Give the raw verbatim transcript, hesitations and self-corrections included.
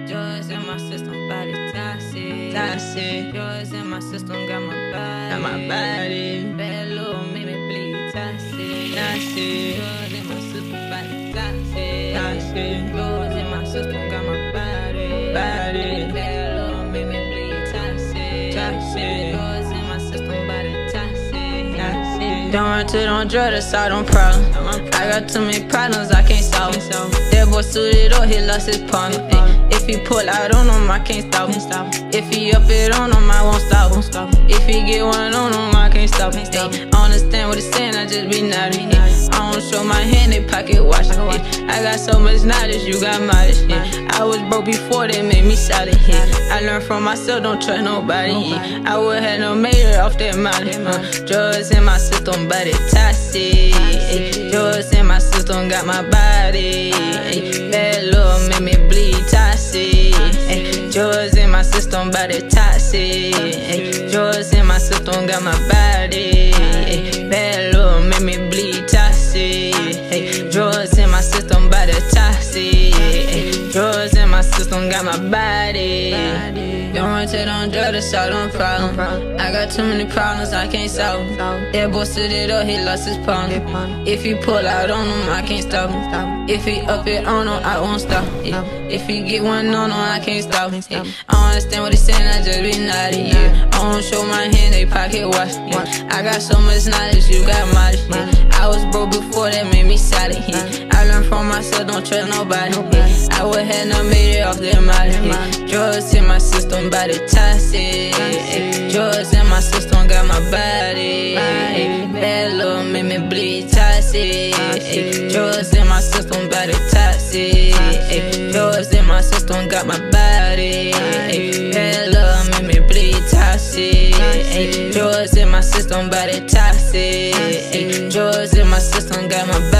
Drugs in my system, body toxic. Toxic. Drugs in my system, got my body. Got my body. Bad little make me bleed. Toxic. Toxic. Drugs in my system, body toxic. Toxic. Drugs in my system, got my body. Body. Bad little make me bleed. Toxic. Toxic. Drugs in my system, body toxic. Toxic. Don't run to them drugs, that's all them problems. I got too many problems I can't solve. That boy suited up, he lost his partner. If he pull out on him, I can't stop him. If he up it on him, I won't stop him. If he get one on him, I can't stop him. I understand what he's saying, I just be naughty. I don't show my hand, they pocket watch. I got so much knowledge, you got mileage. I was broke before, they made me solid. I learned from myself, don't trust nobody. I would have no mayor off that mileage. Drugs in my system, but it toxic. Drugs in my system, got my body. Bad love make me bleed. Toxic. Drugs in my system, but it toxic. Drugs in my system, got my body. Bad love make me bleed. Toxic. Drugs in my system, but it toxic. Drugs in my system, got my body. Don't run to them drugs, that's all them problems. I got too many problems I can't solve. That boy stood it up, he lost his partner. If he pull out on him, I can't stop him. If he up it on him, I won't stop. If he get one on him, I can't stop him. I don't understand what he's saying, I just be naughty. I don't show my hand, they pocket watch. I got so much knowledge, you got mileage. I was broke before, that made me solid. I learned from myself, don't trust nobody. I would have no made it off their mileage. Drugs in my system, body toxic. Drugs in my system, got my body. Bad love make me bleed. Toxic. Drugs in my system, body toxic. Drugs in my system, got my body. Bad love make me bleed. Toxic. Drugs in my system, body toxic. Drugs in my system, got my body.